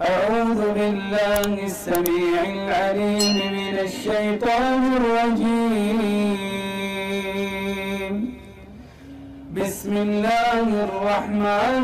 أعوذ بالله السميع العليم من الشيطان الرجيم. بسم الله الرحمن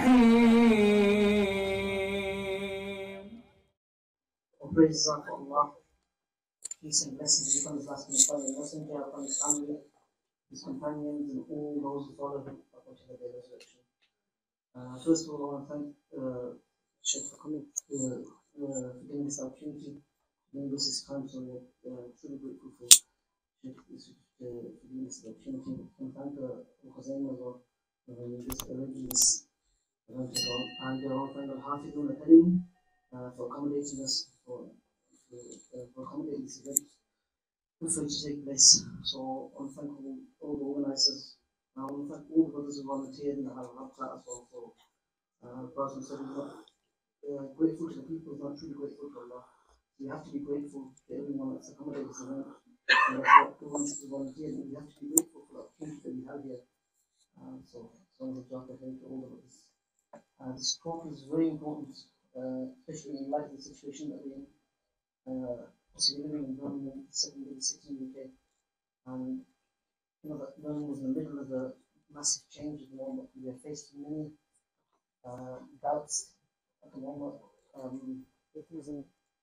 الرحيم. Praise God for Allah. Peace and blessings be upon His last messenger, upon his family, his companions, and all those who follow him up until the day of resurrection. First of all, I want to thank Sheikh for coming, for giving this opportunity, giving us his time. So we're truly grateful for Sheikh for giving us the opportunity. And thank Al-Khuzayn as well for arranging this event. And I want to thank Al-Hafidun Al-Karim for accommodating us, for accommodating this event and for it to take place. So I want to thank all the organisers. I want to thank all the brothers who volunteered and have helped out as well. So brothers and sisters, grateful to the people who are not truly grateful to Allah. So you have to be grateful to everyone that's accommodated this event. And the ones who volunteered, and you have to be grateful for the opportunity that we have here. So it's always a job ahead to all of us. This talk is very important, especially in light of the situation that we're in. Possibly living in Birmingham, the second biggest city in the UK, and you know that Birmingham was in the middle of a massive change at the moment. We are facing many doubts at the moment. Atheism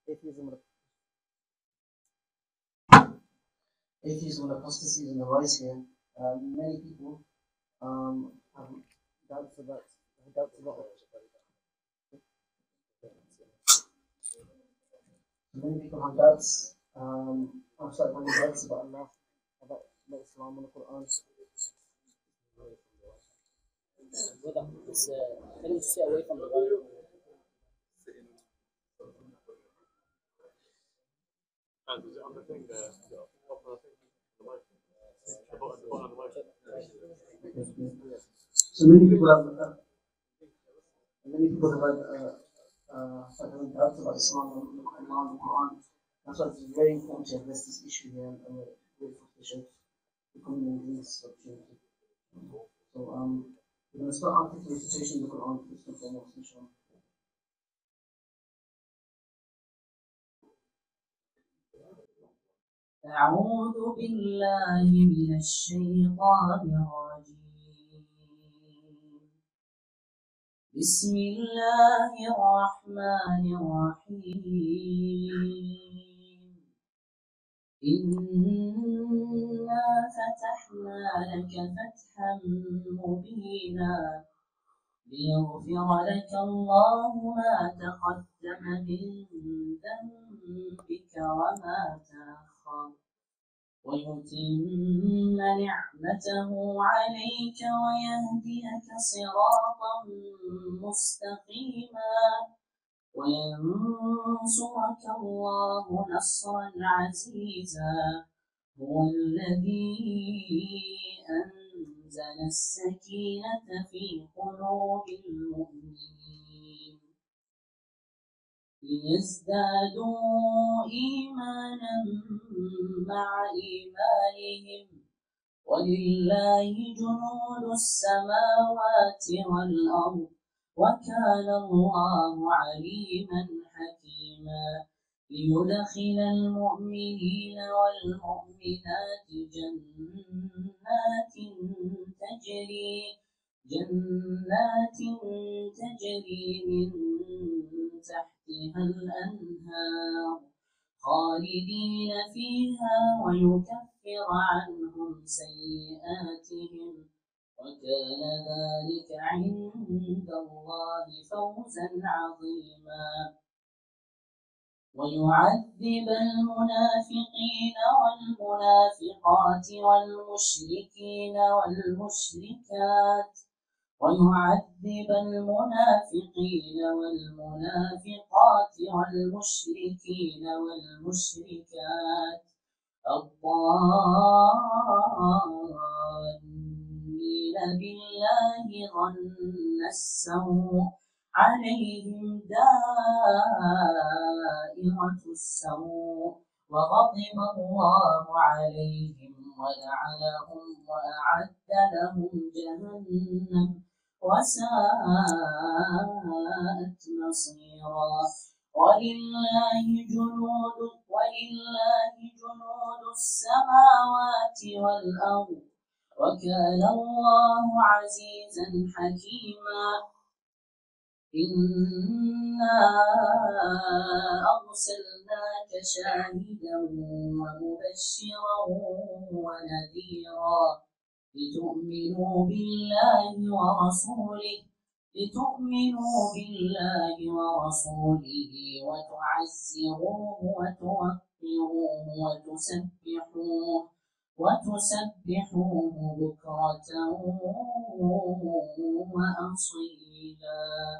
and apostasy is on the rise here. Many people have doubts about Many people have doubts. I'm sorry, many doubts about Allah, about Islam and the Quran. Tell him to stay away from the Bible. Is it on the thing there? Is it up on the thing? The button on the mic. So many people have doubts about Islam and the Quran. That's why it's very important to address this issue here, and we're grateful to Sheikh for coming and giving this opportunity. So we're going to start our recitation of the Quran first and foremost, inshallah. أعوذ بالله من الشيطان الرجيم. بسم الله الرحمن الرحيم. إنا فتحنا لك فتحا مبينا ليغفر لك الله ما تقدم من ذنبك وما تأخر ويتم نعمته عليك ويهديك صراطا مستقيما وينصرك الله نصرا عزيزا. هو الذي أنزل السكينة في قلوب المؤمنين ليزدادوا إيمانا مع إيمانهم ولله جنود السماوات والأرض وكان الله عليما حكيما. ليدخل المؤمنين والمؤمنات جنات تجري من تحتها الأنهار خالدين فيها ويكفر عنهم سيئاتهم وكان ذلك عند الله فوزا عظيما. ويعذب المنافقين والمنافقات والمشركين والمشركات ويعذب المنافقين والمنافقات والمشركين والمشركات الظانين بالله ظن السوء عليهم دائرة السوء وغضب الله عليهم ولعنهم وأعد لهم جهنم وساءت مصيرا. ولله جنود السماوات والأرض وكان الله عزيزا حكيما. إنا أرسلناك شاهدا ومبشرا ونذيرا لتؤمنوا بالله ورسوله وتعزروه وتوقروه وتسبحوه بكرة وأصيلا.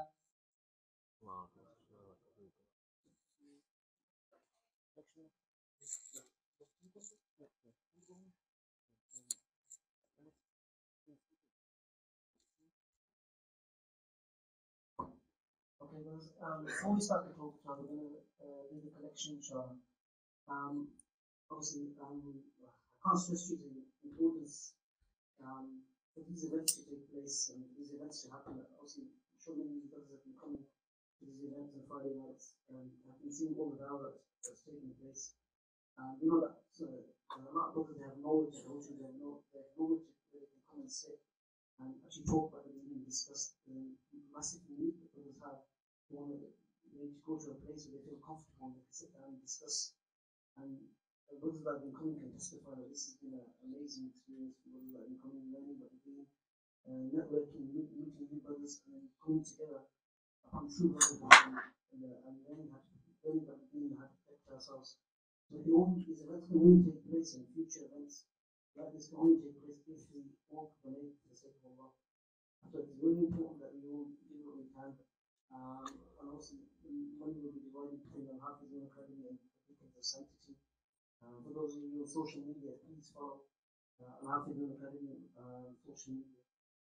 Okay, guys, before we start the talk, we're going to do the collection, inshallah. Obviously, I can't stress you the importance for these events to take place and these events to happen. Obviously, I'm sure many of you guys have been coming to these events on Friday nights and have been seeing all the dawah that's taking place. We know that a lot of people have knowledge, and also they have knowledge that they can come and sit and actually talk about it and discuss the massive need that people have. They want to go to a place where they feel comfortable and they can sit down and discuss. And those that have been coming can testify that this has been an amazing experience for those that have been coming, learning what they're doing, networking, meeting new brothers, and then coming together upon true brotherhood and learning how to protect ourselves. So these events can only take place, and future events like this can only take place if we all donate for the sake of Allah. So it's really important that we all do what we can. And also, money will be divided between Al-Hafiz Academy and the Beacons of Sanctity. For those of you on social media, please follow Al-Hafiz Academy social media.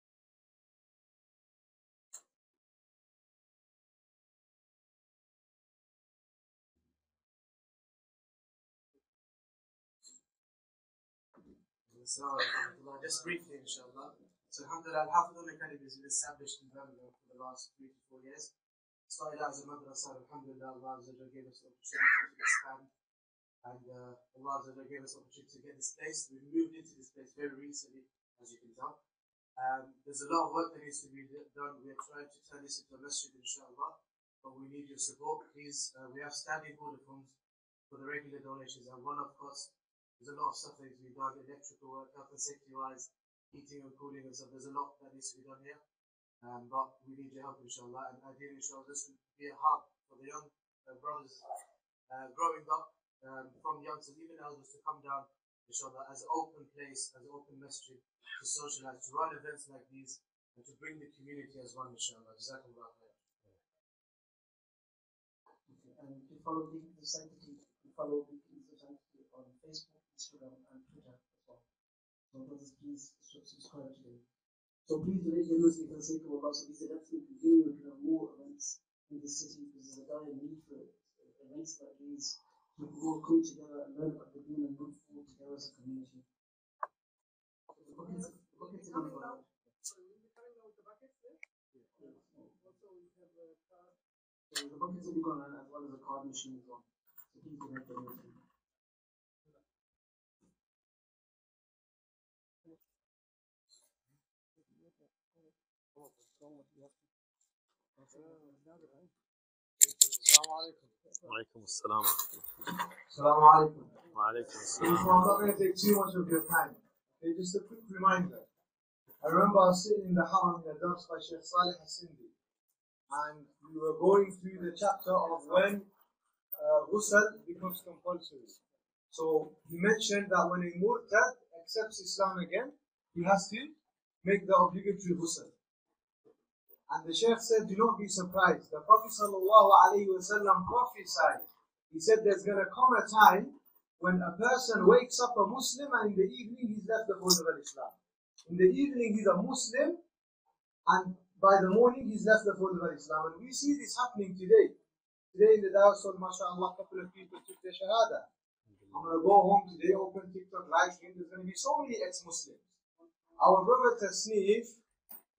Just briefly, inshallah. So, alhamdulillah, Al-Hafiz Academy has been established in Birmingham for the last 3 to 4 years. Started out as a madrasa, alhamdulillah, Allah gave us the opportunity to expand. And Allah gave us the opportunity to get this place. We moved into this place very recently, as you can tell. There's a lot of work that needs to be done. We are trying to turn this into a masjid, inshallah. But we need your support. Please, we have standing order forms for the regular donations and one-off costs. There's a lot of stuff that needs to be done, electrical work, health and safety-wise, heating and cooling and stuff. There's a lot that needs to be done here. But we need your help, inshallah. And ideally, inshallah, this will be a hub for the young brothers growing up, from youngsters, even elders, to come down, inshallah, as an open place, as an open masjid, to socialize, to run events like these, and to bring the community as one, inshallah. Jazakumullah khair. And to follow Beacons of Sanctity, follow Beacons of Sanctity on Facebook, Instagram, and Twitter as well. So brothers, please subscribe to them. So please donate generously for the sake of Allah. So these events will continue to have more events in this city, because there's a dire need for events like these. We can all come together and learn about the deen and move forward together as a community. The buckets are going for So the buckets will be going on as well as a card machine as well. So please donate generously. وعليكم السلام. Assalamu alaikum. وعليكم So السلام. I'm not going to take too much of your time. Okay, just a quick reminder. I remember I was sitting in the Haram in a dars by Sheikh Saleh Al-Sindi, and we were going through the chapter of when ghusl becomes compulsory. So he mentioned that when a murtad accepts Islam again, he has to make the obligatory ghusl. And the Shaykh said, do not be surprised. The Prophet ﷺ prophesied. He said there's going to come a time when a person wakes up a Muslim and in the evening he's left the fold of Islam. In the evening he's a Muslim and by the morning he's left the fold of Islam. And we see this happening today. Today in the Dawah, mashallah, a couple of people took their Shahada. I'm going to go home today, open TikTok live stream. There's going to be so many ex-Muslims. Our brother Tasneef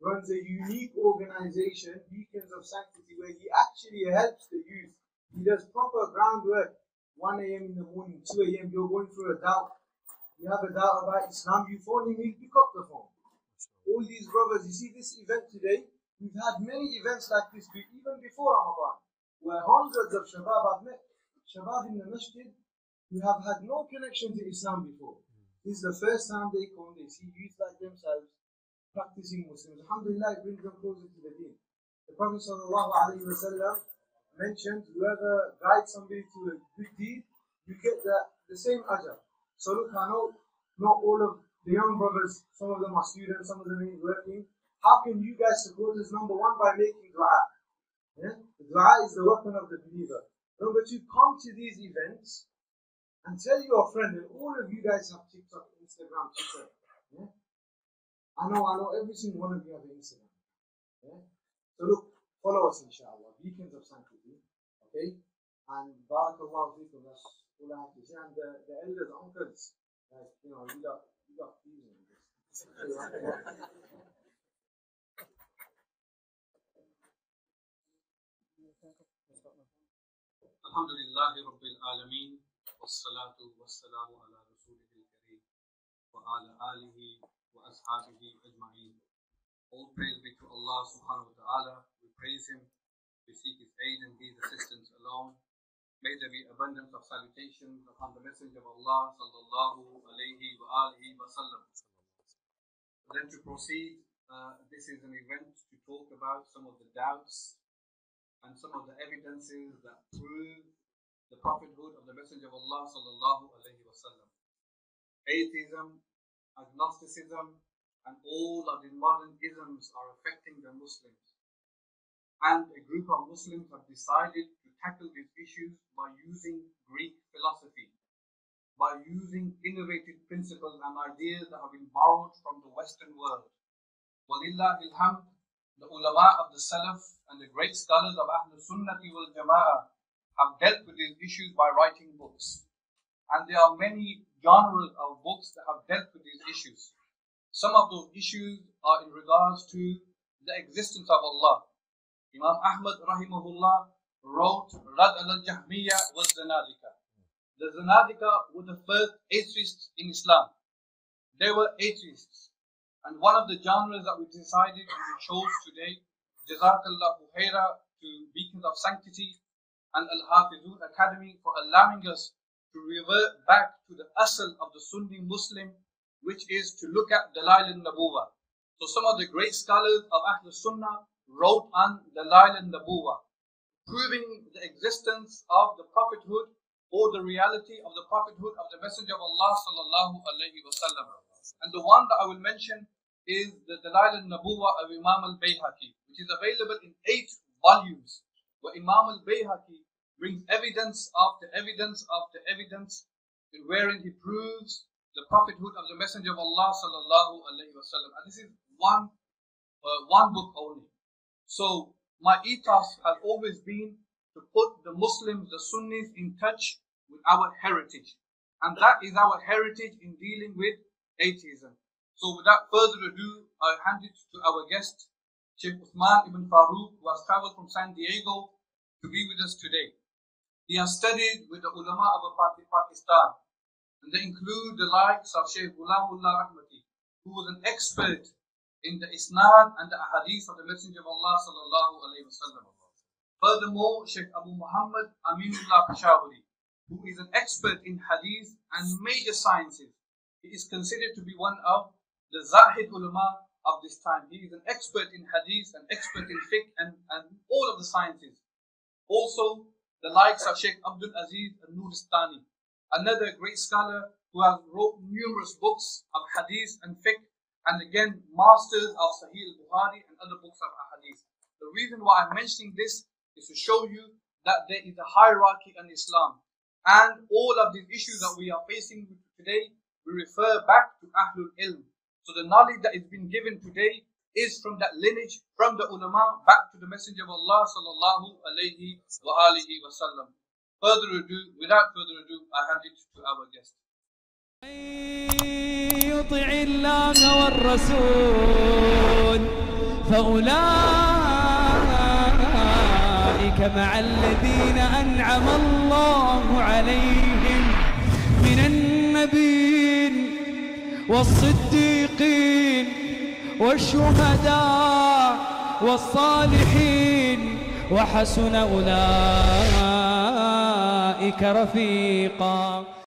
runs a unique organization, Beacons of Sanctity, where he actually helps the youth. He does proper groundwork. 1 a.m. in the morning, 2 a.m. you're going through a doubt. You have a doubt about Islam, you phone him, he'll pick up the phone. All these brothers, you see this event today, we've had many events like this even before Ramadan, where hundreds of Shabab have met, Shabab in the masjid, who have had no connection to Islam before. This is the first time they come, they see youth like themselves practicing Muslims. Alhamdulillah, it brings them closer to the deen. The Prophet ﷺ mentioned, whoever guides somebody to a good deed, you get the same ajr. So look, I know not all of the young brothers, some of them are students, some of them ain't working. How can you guys support us? Number one, by making dua. Yeah? The dua is the weapon of the believer. Number two, come to these events and tell your friend, and all of you guys have TikTok, Instagram, Twitter. Yeah? I know every single one of you have Instagram. Yeah? So look, follow us inshallah, Beacons of Sanctity. Okay? And barakallahu feekum, that's all I have to say. And the elders, uncles, like, you know, you got these in this. Alhamdulillahi Rabbil Alameen, wassalatu wassalamu ala Rasulihil Kareem, wa ala alihi wa ashabihi ajma'een. All praise be to Allah subhanahu wa ta'ala. We praise Him, we seek His aid and His assistance alone. May there be abundance of salutations upon the Messenger of Allah sallallahu alayhi wa alihi wa sallam. Then to proceed, this is an event to talk about some of the doubts and some of the evidences that prove the prophethood of the Messenger of Allah sallallahu alayhi wa sallam. Atheism, agnosticism, and all of the modern isms are affecting the Muslims. And a group of Muslims have decided to tackle these issues by using Greek philosophy, by using innovative principles and ideas that have been borrowed from the Western world. Walillahil hamd, the ulama of the Salaf and the great scholars of Ahlul Sunnati wal Jama'ah have dealt with these issues by writing books. And there are many genres of books that have dealt with these issues. Some of those issues are in regards to the existence of Allah. Imam Ahmad rahimahullah wrote Rad al-Jahmiyyah was Zanadika. The Zanadika were the first atheists in Islam. They were atheists. And one of the genres that we decided we chose today, Jazakallahu Khaira, to Beacons of Sanctity and Al-Hafizun Academy for allowing us to revert back to the asl of the Sunni Muslim, which is to look at Dalail al-Nabuwah. So some of the great scholars of Ahl Sunnah wrote on Dalail al-Nabuwah, proving the existence of the prophethood or the reality of the prophethood of the Messenger of Allah sallallahu alayhi wa sallam. And the one that I will mention is the Dalail al-Nabuwah of Imam al-Bayhaqi, which is available in 8 volumes, where Imam al-Bayhaqi brings evidence after evidence after evidence, wherein he proves the prophethood of the Messenger of Allah sallallahu alayhi wa sallam. And this is one book only. So my ethos has always been to put the Muslims, the Sunnis, in touch with our heritage. And that is our heritage in dealing with atheism. So without further ado, I hand it to our guest, Sheikh Uthman ibn Farooq, who has traveled from San Diego to be with us today. He has studied with the ulama of Pakistan, and they include the likes of Sheikh Ghulamullah Rahmati, who was an expert in the isnad and the ahadith of the Messenger of Allah sallallahu alayhi wa sallam. Furthermore, Sheikh Abu Muhammad Aminullah Peshawari, who is an expert in hadith and major sciences. He is considered to be one of the Zahid ulama of this time. He is an expert in hadith, an expert in fiqh and all of the sciences. Also, the likes of Sheikh Abdul Aziz al-Nuristani, another great scholar who has wrote numerous books of hadith and fiqh, and again, masters of Sahih al-Bukhari and other books of hadith. The reason why I'm mentioning this is to show you that there is a hierarchy in Islam. And all of these issues that we are facing today, we refer back to Ahlul Ilm. So the knowledge that is being given today is from that lineage, from the ulama, back to the Messenger of Allah sallallahu alayhi wa alihi wa sallam. Without further ado, I hand it to our guest. يطع الله والرسول فأولئك مع الذين أنعم الله عليهم من النبيين والصديقين والشهداء والصالحين وحسن أولئك رفيقا.